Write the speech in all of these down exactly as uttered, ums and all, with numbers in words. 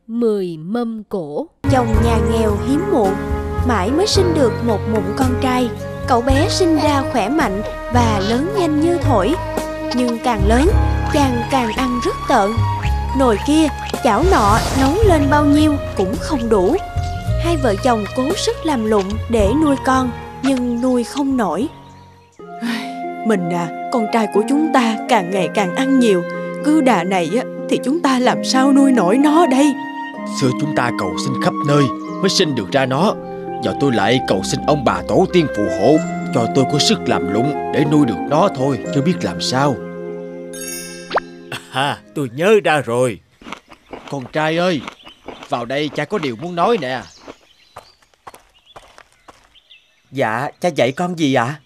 Mười mâm cỗ. Chồng nhà nghèo hiếm muộn, mãi mới sinh được một mụn con trai. Cậu bé sinh ra khỏe mạnh và lớn nhanh như thổi. Nhưng càng lớn, chàng càng ăn rất tợn. Nồi kia, chảo nọ nấu lên bao nhiêu cũng không đủ. Hai vợ chồng cố sức làm lụng để nuôi con, nhưng nuôi không nổi. Mình à, con trai của chúng ta càng ngày càng ăn nhiều. Cứ đà này á, thì chúng ta làm sao nuôi nổi nó đây? Xưa chúng ta cầu xin khắp nơi mới sinh được ra nó. Giờ tôi lại cầu xin ông bà tổ tiên phù hộ cho tôi có sức làm lụng để nuôi được nó thôi, chứ biết làm sao. À, tôi nhớ ra rồi. Con trai ơi, vào đây cha có điều muốn nói nè. Dạ, cha dạy con gì ạ?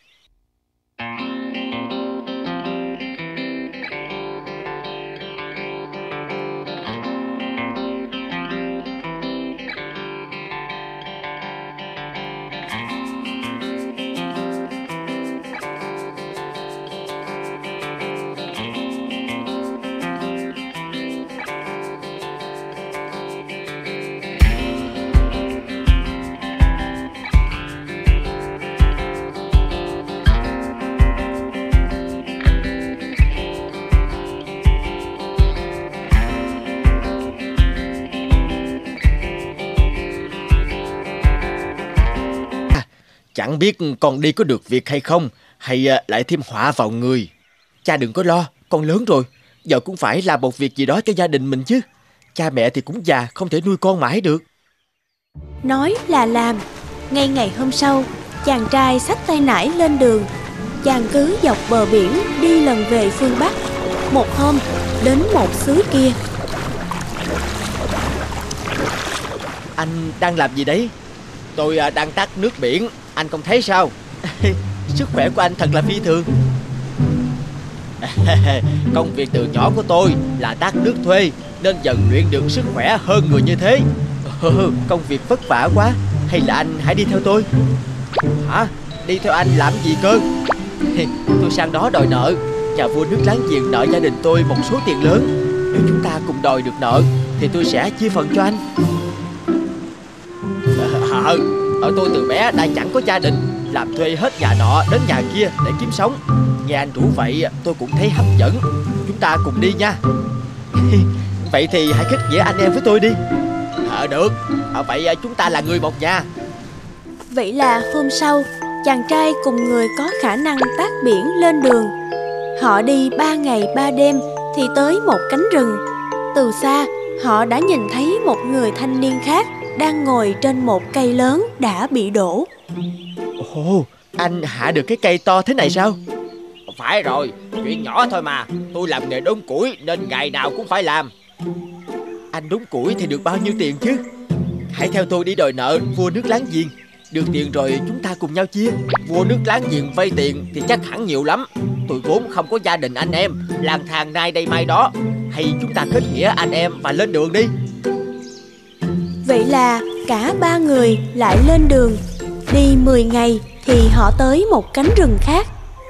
Chẳng biết con đi có được việc hay không, hay lại thêm họa vào người. Cha đừng có lo, con lớn rồi, giờ cũng phải làm một việc gì đó cho gia đình mình chứ. Cha mẹ thì cũng già, không thể nuôi con mãi được. Nói là làm. Ngay ngày hôm sau, chàng trai xách tay nải lên đường. Chàng cứ dọc bờ biển đi lần về phương Bắc. Một hôm, đến một xứ kia. Anh đang làm gì đấy? Tôi đang tát nước biển, anh không thấy sao? Sức khỏe của anh thật là phi thường. Công việc từ nhỏ của tôi là tát nước thuê, nên dần luyện được sức khỏe hơn người như thế. Công việc vất vả quá, hay là anh hãy đi theo tôi? Hả? Đi theo anh làm gì cơ? Tôi sang đó đòi nợ. Nhà vua nước láng giềng nợ gia đình tôi một số tiền lớn. Nếu chúng ta cùng đòi được nợ thì tôi sẽ chia phần cho anh. Ờ, ở tôi từ bé đã chẳng có gia đình, làm thuê hết nhà nọ đến nhà kia để kiếm sống. Nghe anh rủ vậy tôi cũng thấy hấp dẫn. Chúng ta cùng đi nha. Vậy thì hãy kết nghĩa anh em với tôi đi. Ờ được, à, vậy chúng ta là người một nhà. Vậy là hôm sau, chàng trai cùng người có khả năng tát biển lên đường. Họ đi ba ngày ba đêm thì tới một cánh rừng. Từ xa, họ đã nhìn thấy một người thanh niên khác đang ngồi trên một cây lớn đã bị đổ. Ồ, anh hạ được cái cây to thế này sao? Phải rồi, chuyện nhỏ thôi mà. Tôi làm nghề đốn củi nên ngày nào cũng phải làm. Anh đốn củi thì được bao nhiêu tiền chứ? Hãy theo tôi đi đòi nợ vua nước láng giềng. Được tiền rồi chúng ta cùng nhau chia. Vua nước láng giềng vay tiền thì chắc hẳn nhiều lắm. Tôi vốn không có gia đình anh em, lang thang nay đây mai đó. Hay chúng ta kết nghĩa anh em và lên đường đi. Vậy là cả ba người lại lên đường. Đi mười ngày thì họ tới một cánh rừng khác.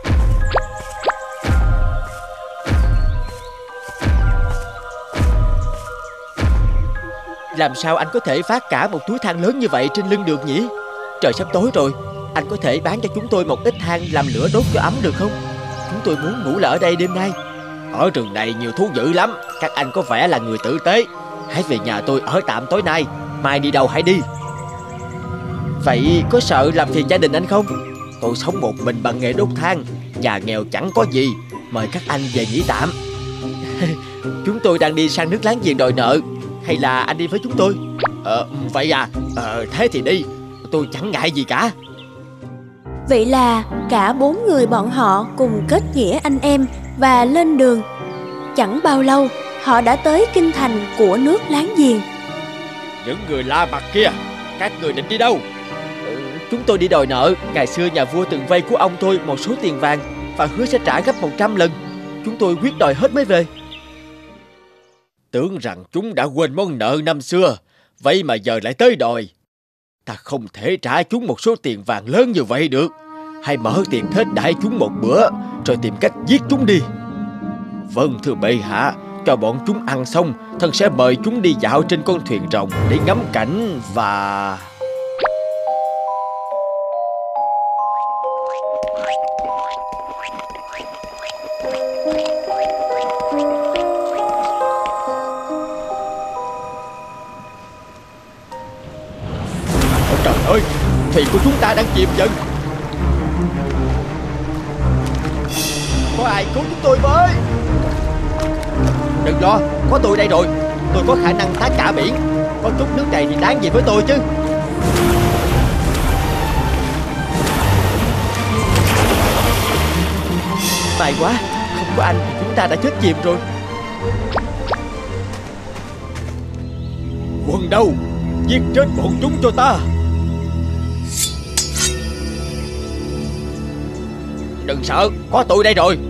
Làm sao anh có thể vác cả một túi than lớn như vậy trên lưng được nhỉ? Trời sắp tối rồi, anh có thể bán cho chúng tôi một ít than làm lửa đốt cho ấm được không? Chúng tôi muốn ngủ lại ở đây đêm nay. Ở rừng này nhiều thú dữ lắm. Các anh có vẻ là người tử tế. Hãy về nhà tôi ở tạm tối nay, mai đi đâu hãy đi. Vậy có sợ làm phiền gia đình anh không? Tôi sống một mình bằng nghề đốt than, nhà nghèo chẳng có gì. Mời các anh về nghỉ tạm. Chúng tôi đang đi sang nước láng giềng đòi nợ. Hay là anh đi với chúng tôi? Ờ, vậy à? Ờ, thế thì đi. Tôi chẳng ngại gì cả. Vậy là cả bốn người bọn họ cùng kết nghĩa anh em và lên đường. Chẳng bao lâu, họ đã tới kinh thành của nước láng giềng. Những người La Mặt kia, các người định đi đâu? Ừ, chúng tôi đi đòi nợ. Ngày xưa nhà vua từng vay của ông tôi một số tiền vàng và hứa sẽ trả gấp một trăm lần. Chúng tôi quyết đòi hết mới về. Tưởng rằng chúng đã quên món nợ năm xưa, vậy mà giờ lại tới đòi. Ta không thể trả chúng một số tiền vàng lớn như vậy được. Hãy mở tiền thết đãi chúng một bữa, rồi tìm cách giết chúng đi. Vâng thưa bệ hạ, cho bọn chúng ăn xong, thần sẽ mời chúng đi dạo trên con thuyền rồng để ngắm cảnh và... Ôi trời ơi, thuyền của chúng ta đang chìm dần. Có ai cứu chúng tôi với? Đừng lo, có tôi đây rồi. Tôi có khả năng thoát cả biển. Có chút nước này thì đáng gì với tôi chứ. May quá, không có anh thì chúng ta đã chết chìm rồi. Quân đâu? Giết chết bọn chúng cho ta. Đừng sợ, có tôi đây rồi.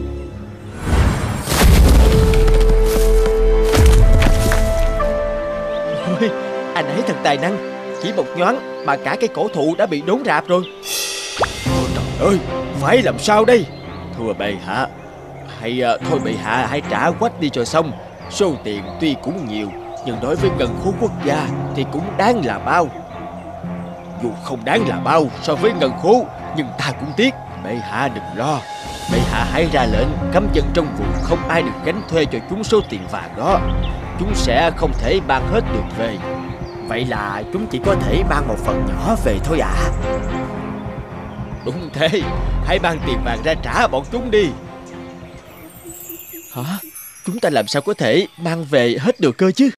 Ôi, anh ấy thật tài năng. Chỉ một nhoáng mà cả cây cổ thụ đã bị đốn rạp rồi. Ôi trời ơi, phải làm sao đây? Thưa bệ hạ, hay uh, thôi bệ hạ hãy trả quách đi cho xong. Số tiền tuy cũng nhiều, nhưng đối với ngân khố quốc gia thì cũng đáng là bao. Dù không đáng là bao so với ngân khố, nhưng ta cũng tiếc. Bệ hạ đừng lo. Bệ hạ hãy ra lệnh cấm dân trong vùng không ai được gánh thuê cho chúng số tiền vàng đó. Chúng sẽ không thể mang hết được về. Vậy là chúng chỉ có thể mang một phần nhỏ về thôi ạ. À? Đúng thế, hãy mang tiền vàng ra trả bọn chúng đi. Hả? Chúng ta làm sao có thể mang về hết được cơ chứ?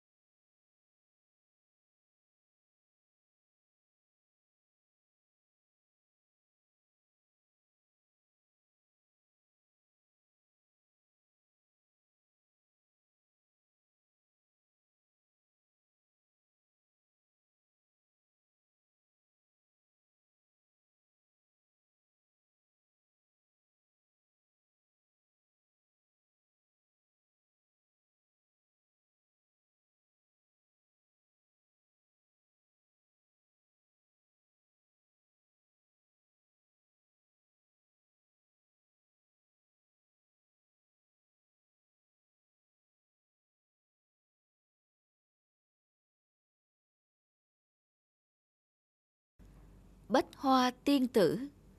Bách Hoa Tiên Tử.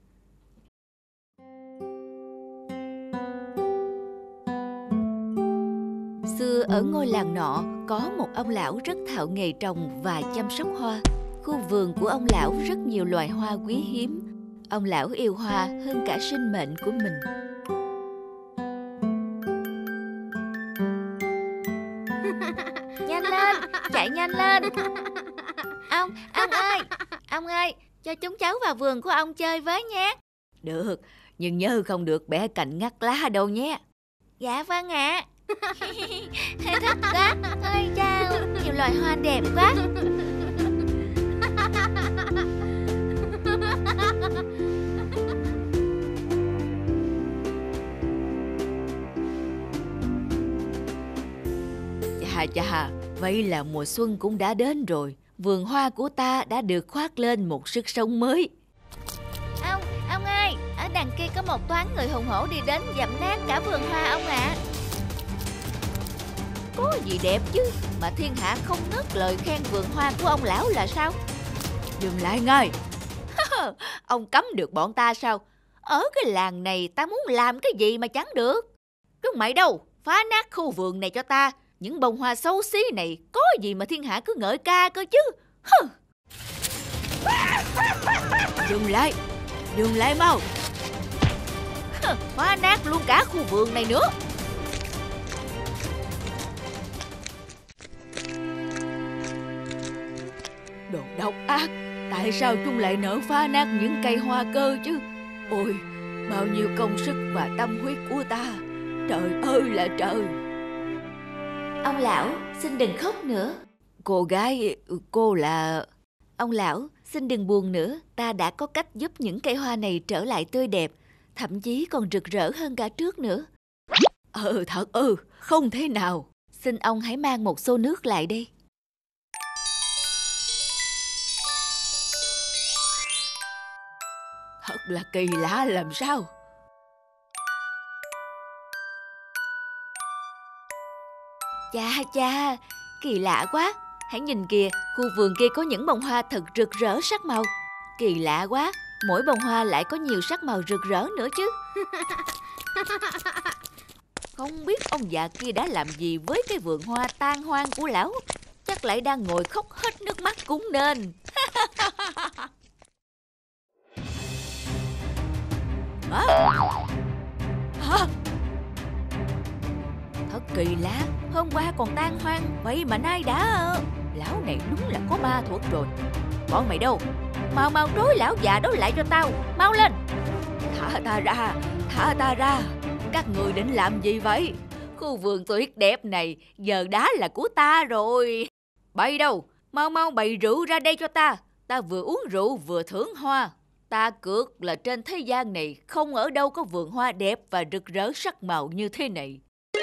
Xưa ở ngôi làng nọ có một ông lão rất thạo nghề trồng và chăm sóc hoa. Khu vườn của ông lão rất nhiều loài hoa quý hiếm. Ông lão yêu hoa hơn cả sinh mệnh của mình. Nhanh lên, chạy nhanh lên. Ông, ông ơi, ông ơi, cho chúng cháu vào vườn của ông chơi với nhé. Được, nhưng nhớ không được bẻ cành ngắt lá đâu nhé. Dạ vâng ạ. Thích quá. Ôi chao, nhiều loài hoa đẹp quá. Chà chà, vậy là mùa xuân cũng đã đến rồi. Vườn hoa của ta đã được khoác lên một sức sống mới. Ông, ông ơi, ở đằng kia có một toán người hùng hổ đi đến dẫm nát cả vườn hoa ông ạ. À. Có gì đẹp chứ, mà thiên hạ không ngớt lời khen vườn hoa của ông lão là sao? Dừng lại ngay. Ông cấm được bọn ta sao? Ở cái làng này ta muốn làm cái gì mà chẳng được. Chúng mày đâu, phá nát khu vườn này cho ta. Những bông hoa xấu xí này có gì mà thiên hạ cứ ngợi ca cơ chứ. Hừ. Dừng lại, dừng lại mau. Phá nát luôn cả khu vườn này nữa. Đồ độc ác, tại sao chúng lại nỡ phá nát những cây hoa cơ chứ? Ôi, bao nhiêu công sức và tâm huyết của ta. Trời ơi là trời. Ông lão, xin đừng khóc nữa. Cô gái, cô là... Ông lão, xin đừng buồn nữa. Ta đã có cách giúp những cây hoa này trở lại tươi đẹp, thậm chí còn rực rỡ hơn cả trước nữa. Ừ, thật ừ, không thể nào. Xin ông hãy mang một xô nước lại đây. Thật là kỳ lạ làm sao. Chà chà, kỳ lạ quá. Hãy nhìn kìa, khu vườn kia có những bông hoa thật rực rỡ sắc màu. Kỳ lạ quá, mỗi bông hoa lại có nhiều sắc màu rực rỡ nữa chứ. Không biết ông già kia đã làm gì với cái vườn hoa tan hoang của lão. Chắc lại đang ngồi khóc hết nước mắt cũng nên. Hả? Hả? Thật kỳ lạ, hôm qua còn tan hoang, vậy mà nay đã... Lão này đúng là có ma thuật rồi. Bọn mày đâu? Mau mau trói lão già đó lại cho tao, mau lên. Thả ta ra, thả ta ra. Các người định làm gì vậy? Khu vườn tuyệt đẹp này giờ đã là của ta rồi. Bày đâu? Mau mau bày rượu ra đây cho ta. Ta vừa uống rượu vừa thưởng hoa. Ta cược là trên thế gian này không ở đâu có vườn hoa đẹp và rực rỡ sắc màu như thế này.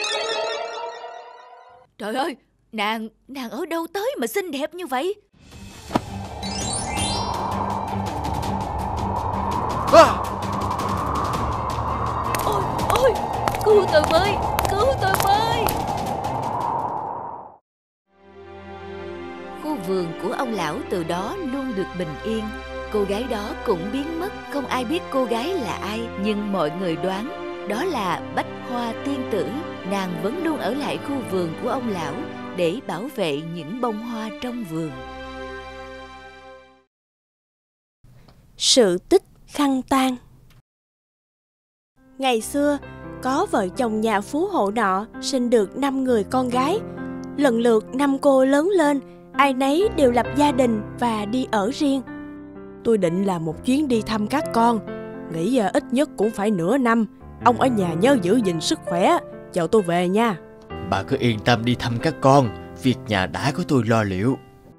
Trời ơi, nàng, nàng ở đâu tới mà xinh đẹp như vậy? À! Ôi, ôi, cứu tôi với, cứu tôi với. Khu vườn của ông lão từ đó luôn được bình yên. Cô gái đó cũng biến mất, không ai biết cô gái là ai. Nhưng mọi người đoán đó là Bách Hoa tiên tử. Nàng vẫn luôn ở lại khu vườn của ông lão để bảo vệ những bông hoa trong vườn. Sự tích khăn tang. Ngày xưa, có vợ chồng nhà phú hộ nọ sinh được năm người con gái. Lần lượt năm cô lớn lên, ai nấy đều lập gia đình và đi ở riêng. Tôi định làm một chuyến đi thăm các con, nghĩ uh, ít nhất cũng phải nửa năm. Ông ở nhà nhớ giữ gìn sức khỏe, chờ tôi về nha. Bà cứ yên tâm đi thăm các con, việc nhà đã có tôi lo liệu.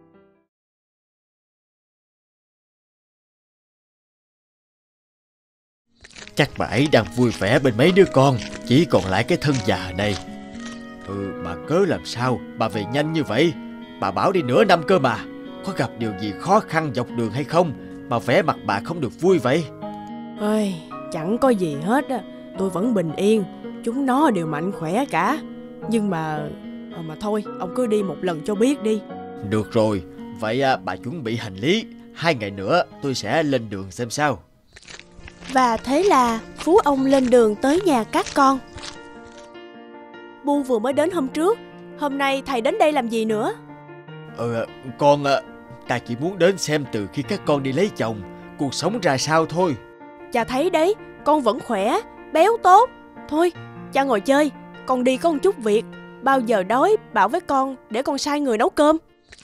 Chắc bà ấy đang vui vẻ bên mấy đứa con, chỉ còn lại cái thân già này. Ừ, bà cớ làm sao, bà về nhanh như vậy? Bà bảo đi nửa năm cơ mà. Có gặp điều gì khó khăn dọc đường hay không mà vẻ mặt bà không được vui vậy? Ôi, chẳng có gì hết á, tôi vẫn bình yên, chúng nó đều mạnh khỏe cả. Nhưng mà... mà thôi, ông cứ đi một lần cho biết đi. Được rồi, vậy à, bà chuẩn bị hành lý. Hai ngày nữa tôi sẽ lên đường xem sao. Và thế là Phú ông lên đường tới nhà các con. Bu vừa mới đến hôm trước, hôm nay thầy đến đây làm gì nữa? Ờ, con... ta chỉ muốn đến xem từ khi các con đi lấy chồng, cuộc sống ra sao thôi. Cha thấy đấy, con vẫn khỏe, béo tốt. Thôi, cha ngồi chơi, con đi có một chút việc. Bao giờ đói bảo với con để con sai người nấu cơm.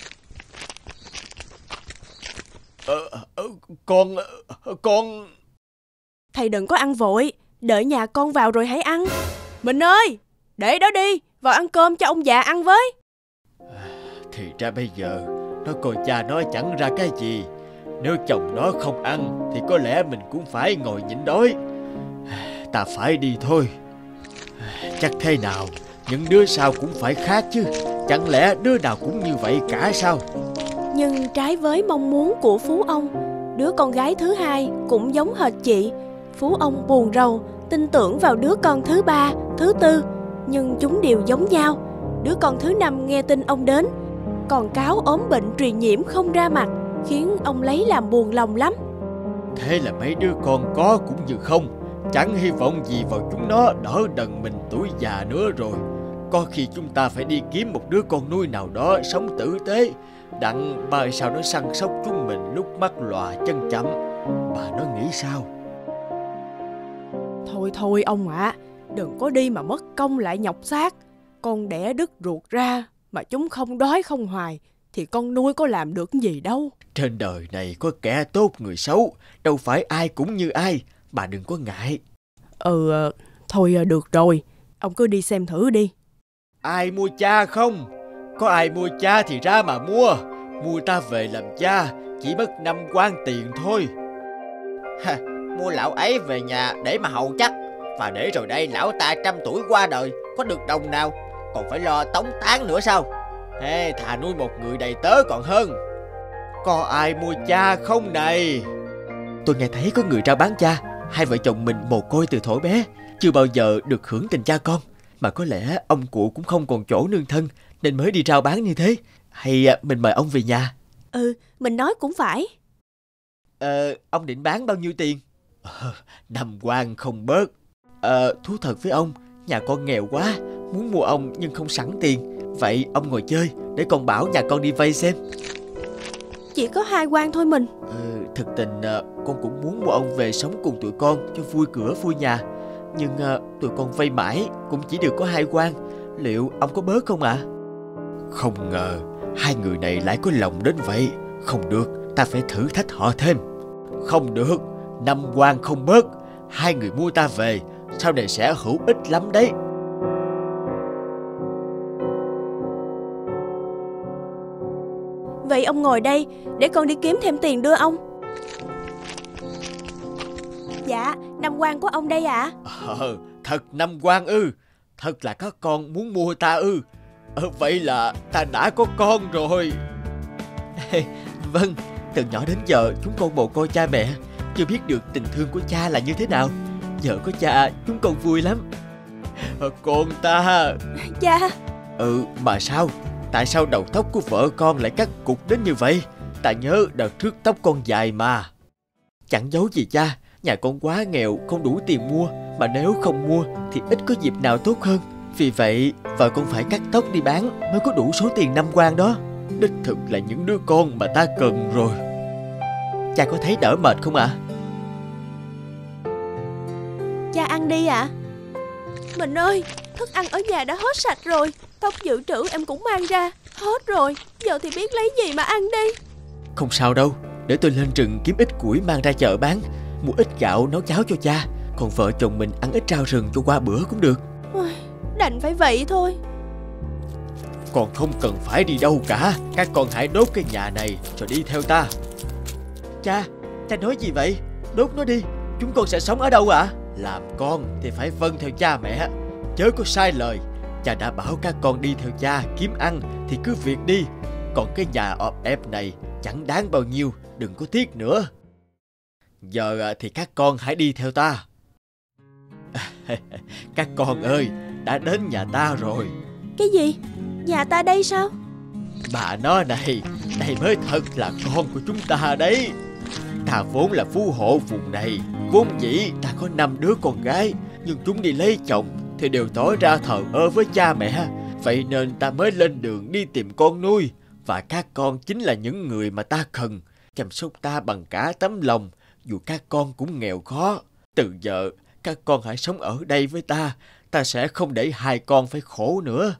Ờ, con... con... Thầy đừng có ăn vội, đợi nhà con vào rồi hãy ăn. Mình ơi, để đó đi, vào ăn cơm cho ông già ăn với. Thì ra bây giờ nó coi cha nó chẳng ra cái gì. Nếu chồng nó không ăn thì có lẽ mình cũng phải ngồi nhịn đói. Ta phải đi thôi. Chắc thế nào những đứa sau cũng phải khác chứ. Chẳng lẽ đứa nào cũng như vậy cả sao? Nhưng trái với mong muốn của Phú ông, đứa con gái thứ hai cũng giống hệt chị. Phú ông buồn rầu, tin tưởng vào đứa con thứ ba, thứ tư, nhưng chúng đều giống nhau. Đứa con thứ năm nghe tin ông đến, còn cáo ốm bệnh truyền nhiễm không ra mặt, khiến ông lấy làm buồn lòng lắm. Thế là mấy đứa con có cũng như không. Chẳng hy vọng gì vào chúng nó đỡ đần mình tuổi già nữa rồi. Có khi chúng ta phải đi kiếm một đứa con nuôi nào đó sống tử tế, đặng mai sao nó săn sóc chúng mình lúc mắt lòa chân chậm. Bà nó nghĩ sao? Thôi thôi ông ạ, à, đừng có đi mà mất công lại nhọc xác. Con đẻ đứt ruột ra mà chúng không đói không hoài thì con nuôi có làm được gì đâu. Trên đời này có kẻ tốt người xấu, đâu phải ai cũng như ai. Bà đừng có ngại. Ừ, thôi được rồi, ông cứ đi xem thử đi. Ai mua cha không? Có ai mua cha thì ra mà mua. Mua ta về làm cha chỉ mất năm quan tiền thôi. Ha, mua lão ấy về nhà để mà hầu chắc. Và để rồi đây lão ta trăm tuổi qua đời, có được đồng nào, còn phải lo tống táng nữa sao? Ê, thà nuôi một người đầy tớ còn hơn. Có ai mua cha không này? Tôi nghe thấy có người ra bán cha. Hai vợ chồng mình mồ côi từ thuở bé, chưa bao giờ được hưởng tình cha con. Mà có lẽ ông cụ cũng không còn chỗ nương thân nên mới đi rao bán như thế. Hay mình mời ông về nhà? Ừ, mình nói cũng phải. Ờ, ông định bán bao nhiêu tiền? Ờ, năm quan không bớt. Ờ, thú thật với ông, nhà con nghèo quá, muốn mua ông nhưng không sẵn tiền. Vậy ông ngồi chơi để con bảo nhà con đi vay xem. Chỉ có hai quan thôi mình. Ờ, thực tình con cũng muốn mua ông về sống cùng tụi con cho vui cửa vui nhà. Nhưng tụi con vay mãi cũng chỉ được có hai quan. Liệu ông có bớt không ạ? À? Không ngờ hai người này lại có lòng đến vậy. Không được, ta phải thử thách họ thêm. Không được, năm quan không bớt. Hai người mua ta về, sau này sẽ hữu ích lắm đấy. Vậy ông ngồi đây để con đi kiếm thêm tiền đưa ông. Dạ, năm quan của ông đây ạ. À? Ờ, thật năm quan ư? Thật là các con muốn mua ta ư? Ờ, vậy là ta đã có con rồi. Vâng, từ nhỏ đến giờ chúng con mồ côi cha mẹ, chưa biết được tình thương của cha là như thế nào. Giờ có cha chúng con vui lắm. Ờ, con ta. Cha. Ừ, mà sao? Tại sao đầu tóc của vợ con lại cắt cụt đến như vậy? Ta nhớ đợt trước tóc con dài mà. Chẳng giấu gì cha, nhà con quá nghèo không đủ tiền mua. Mà nếu không mua thì ít có dịp nào tốt hơn. Vì vậy vợ con phải cắt tóc đi bán mới có đủ số tiền năm quan đó. Đích thực là những đứa con mà ta cần rồi. Cha có thấy đỡ mệt không ạ? À? Cha ăn đi ạ. À? Mình ơi, thức ăn ở nhà đã hết sạch rồi. Tóc dự trữ em cũng mang ra, hết rồi. Giờ thì biết lấy gì mà ăn đi. Không sao đâu, để tôi lên rừng kiếm ít củi mang ra chợ bán. Mua ít gạo nấu cháo cho cha. Còn vợ chồng mình ăn ít rau rừng cho qua bữa cũng được. Đành phải vậy thôi. Còn không cần phải đi đâu cả. Các con hãy đốt cái nhà này rồi đi theo ta. Cha, cha nói gì vậy? Đốt nó đi, chúng con sẽ sống ở đâu ạ? À? Làm con thì phải vâng theo cha mẹ, chớ có sai lời. Cha đã bảo các con đi theo cha kiếm ăn thì cứ việc đi. Còn cái nhà ọp ẹp này chẳng đáng bao nhiêu, đừng có tiếc nữa. Giờ thì các con hãy đi theo ta. Các con ơi, đã đến nhà ta rồi. Cái gì? Nhà ta đây sao? Bà nó này, đây mới thật là con của chúng ta đấy. Ta vốn là phú hộ vùng này. Vốn dĩ ta có năm đứa con gái, nhưng chúng đi lấy chồng thì đều tỏ ra thờ ơ với cha mẹ. Vậy nên ta mới lên đường đi tìm con nuôi. Và các con chính là những người mà ta cần, chăm sóc ta bằng cả tấm lòng, dù các con cũng nghèo khó. Từ giờ các con hãy sống ở đây với ta. Ta sẽ không để hai con phải khổ nữa.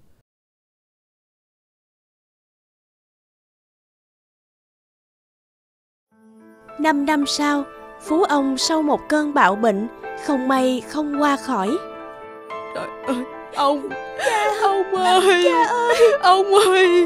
Năm năm sau, Phú ông sau một cơn bạo bệnh, không may không qua khỏi. Trời ơi, ông, cha, ông ơi, cha ơi, ông ơi.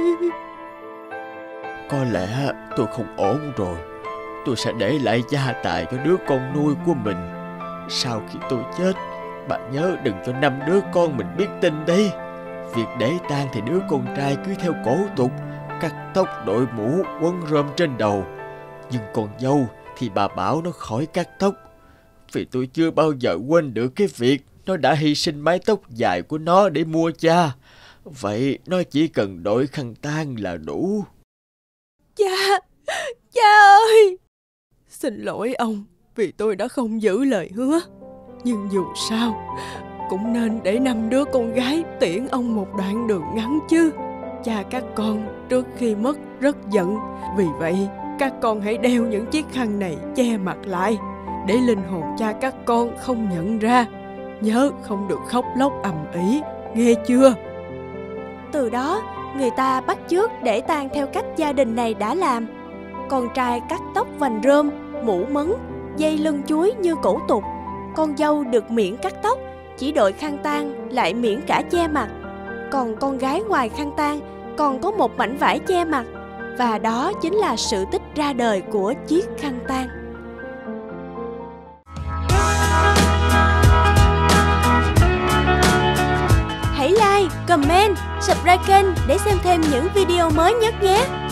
Có lẽ tôi không ổn rồi. Tôi sẽ để lại gia tài cho đứa con nuôi của mình. Sau khi tôi chết, bà nhớ đừng cho năm đứa con mình biết tin đấy. Việc để tang thì đứa con trai cứ theo cổ tục, cắt tóc đội mũ quấn rơm trên đầu. Nhưng con dâu thì bà bảo nó khỏi cắt tóc. Vì tôi chưa bao giờ quên được cái việc nó đã hy sinh mái tóc dài của nó để mua cha. Vậy nó chỉ cần đội khăn tang là đủ. Cha, cha ơi. Xin lỗi ông vì tôi đã không giữ lời hứa. Nhưng dù sao cũng nên để năm đứa con gái tiễn ông một đoạn đường ngắn chứ. Cha các con trước khi mất rất giận. Vì vậy các con hãy đeo những chiếc khăn này che mặt lại, để linh hồn cha các con không nhận ra. Nhớ không được khóc lóc ầm ĩ, nghe chưa? Từ đó người ta bắt chước để tang theo cách gia đình này đã làm. Con trai cắt tóc vành rơm, mũ mấn, dây lưng chuối như cổ tục. Con dâu được miễn cắt tóc, chỉ đội khăn tang lại miễn cả che mặt. Còn con gái ngoài khăn tang còn có một mảnh vải che mặt. Và đó chính là sự tích ra đời của chiếc khăn tang. Hãy like, comment, subscribe kênh để xem thêm những video mới nhất nhé!